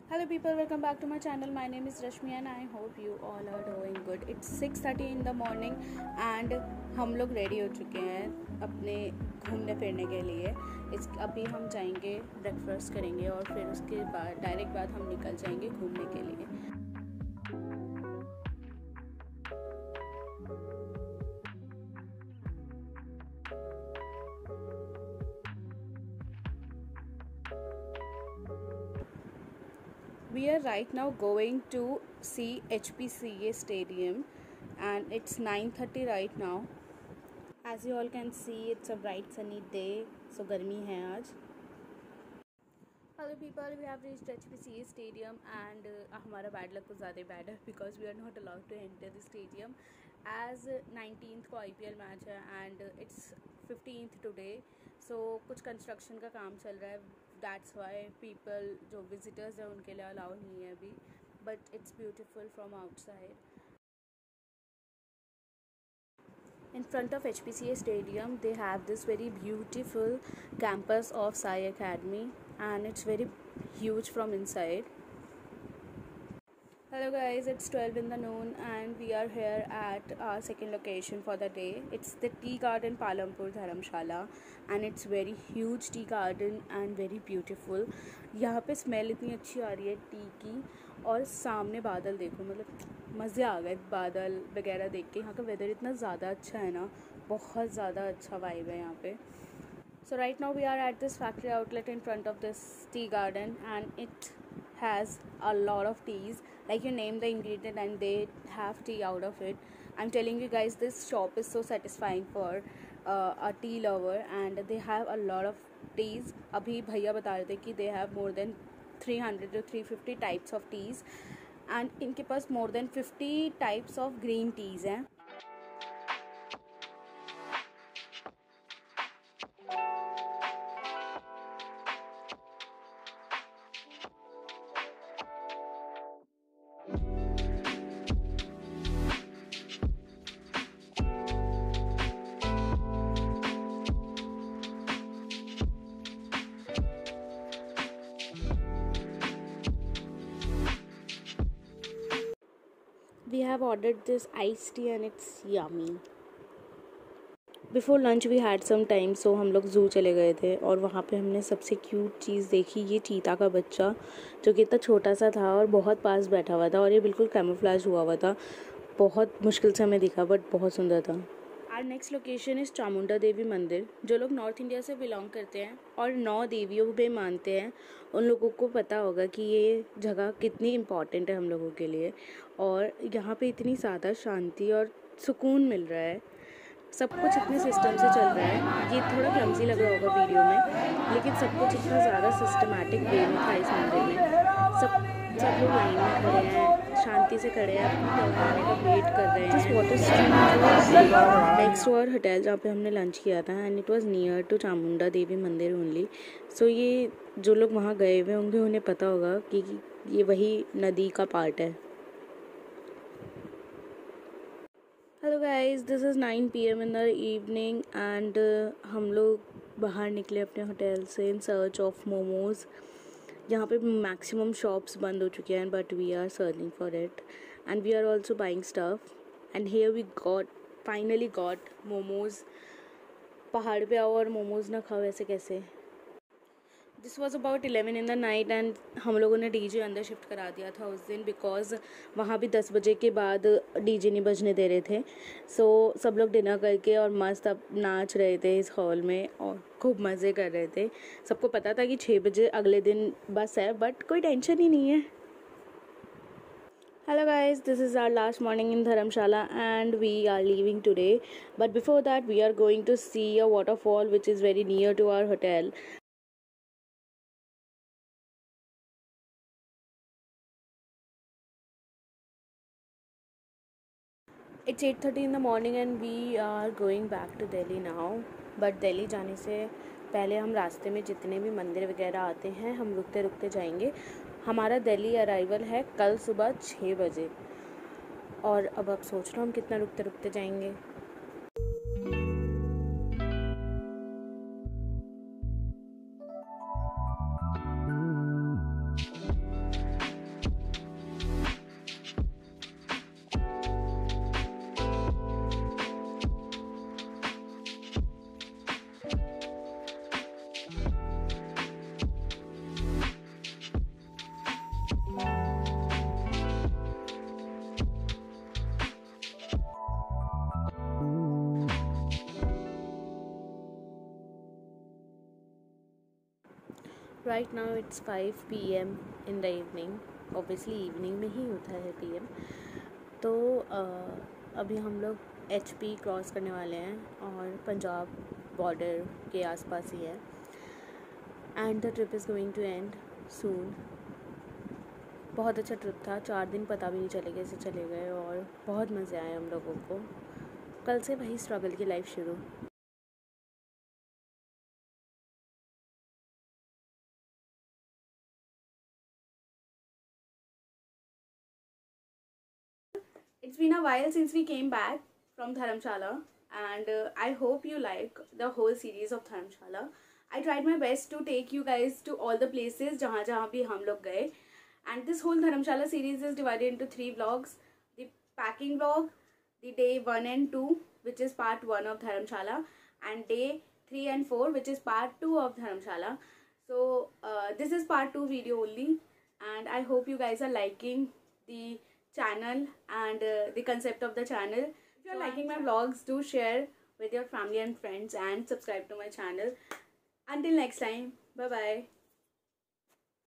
Hello people, welcome back to my channel. My name is Rashmi and I hope you all are doing good. It's 6:30 in the morning and हम लोग ready हो चुके हैं अपने घूमने फिरने के लिए। अभी हम जाएंगे, ब्रेकफास्ट करेंगे और फिर उसके बाद डायरेक्ट बाद हम निकल जाएंगे घूमने के लिए। We are right now going to see HPCA Stadium and it's 9:30 right now. As you all can see, it's a bright sunny day, so गर्मी है आज। Hello people, we have reached HPCA Stadium and हमारा bad luck तो ज़्यादा bad है because we are not allowed to enter the stadium as 19th को IPL match है and it's 15th today, so कुछ कंस्ट्रक्शन का काम चल रहा है। That's why people जो visitors हैं उनके लिए अलाउ नहीं है अभी, but it's beautiful from outside. In front of HPCA Stadium, they have this very beautiful campus of Sai Academy and it's very huge from inside. Hello guys, it's 12 in the noon and we are here at our second location for the day. It's the Tea Garden Palampur Dharamshala and it's very huge tea garden and very beautiful. यहाँ पे smell इतनी अच्छी आ रही है T की और सामने बादल देखो, मतलब मज़े आ गए बादल वगैरह देख के। यहाँ का वेदर इतना ज़्यादा अच्छा है ना, बहुत ज़्यादा अच्छा वाइब है यहाँ पे। So right now we are at this factory outlet in front of this tea garden and it has a lot of teas, like you name the ingredient and they have tea out of it. I'm telling you guys, this shop is so satisfying for a tea lover and they have a lot of teas. अभी भैया बता रहे थे कि they have more than 300 to 350 types of teas and इनके पास more than 50 types of green teas हैं। We have ordered this iced tea and it's yummy. Before lunch we had some time, so हम लोग zoo चले गए थे और वहाँ पे हमने सबसे क्यूट चीज़ देखी, ये चीता का बच्चा जो कि इतना छोटा सा था और बहुत पास बैठा हुआ था और ये बिल्कुल कैमोफ्लेज हुआ था। बहुत मुश्किल से हमें दिखा बट बहुत सुंदर था। Our next location is Chamunda Devi मंदिर। जो लोग नॉर्थ इंडिया से बिलोंग करते हैं और 9 देवियों में मानते हैं उन लोगों को पता होगा कि ये जगह कितनी इम्पॉर्टेंट है हम लोगों के लिए और यहाँ पे इतनी ज़्यादा शांति और सुकून मिल रहा है। सब कुछ इतने सिस्टम से चल रहा है, ये थोड़ा क्लमजी लग रहा होगा वीडियो में लेकिन सब कुछ इतना ज़्यादा सिस्टमैटिक वे में था इस मंदिर में। सब लोग लाइन में खड़े हैं, शांति से खड़े हैं, अपनी टर्न आने का वेट कर रहे हैं। This water stream next to our hotel जहाँ पे हमने लंच किया था and it was near to Chamunda Devi only ओनली। सो ये जो लोग वहाँ गए हुए होंगे उन्हें पता होगा कि ये वही नदी का पार्ट है। Hello guys, this is 9 PM in the evening and हम लोग बाहर निकले अपने होटल से इन सर्च ऑफ मोमोज़। यहाँ पे मैक्सिमम शॉप्स बंद हो चुके हैं but we are searching for it and we are also buying stuff and here we finally got momos. पहाड़ पे आओ और मोमोज़ ना खाओ, ऐसे कैसे। This was about 11 in the night and हम लोगों ने डीजे अंदर शिफ्ट करा दिया था उस दिन बिकॉज वहाँ भी 10 बजे के बाद डीजे नहीं बजने दे रहे थे। सो सब लोग डिनर करके और मस्त अब नाच रहे थे इस हॉल में और खूब मज़े कर रहे थे। सबको पता था कि 6 बजे अगले दिन बस है बट कोई टेंशन ही नहीं है। Hello guys, this is our last morning in Dharamshala and we are leaving today, but before that we are going to see a waterfall which is very near to our hotel. It's 8:30 in the morning and we are going back to Delhi now. But Delhi जाने से पहले हम रास्ते में जितने भी मंदिर वगैरह आते हैं हम रुकते रुकते जाएंगे। हमारा दिल्ली अराइवल है कल सुबह 6 बजे और अब आप सोच लो हम कितना रुकते रुकते जाएंगे। Right now it's 5 PM in the evening, obviously evening में ही होता है PM। तो अभी हम लोग HP क्रॉस करने वाले हैं और पंजाब बॉर्डर के आसपास ही है, and the trip is going to end soon. बहुत अच्छा ट्रिप था, 4 दिन पता भी नहीं चले कैसे चले गए और बहुत मज़े आए हम लोगों को। कल से वही स्ट्रगल की लाइफ शुरू। It's been a while since we came back from Dharamshala, and I hope you like the whole series of Dharamshala. I tried my best to take you guys to all the places जहाँ जहाँ भी हम लोग गए, and this whole Dharamshala series is divided into 3 vlogs: the packing vlog, the day 1 and 2, which is part 1 of Dharamshala, and day 3 and 4, which is part 2 of Dharamshala. So this is part 2 video only, and I hope you guys are liking the channel and the concept of the channel. If you are liking my vlogs, do share with your family and friends and subscribe to my channel. Until next time, bye bye.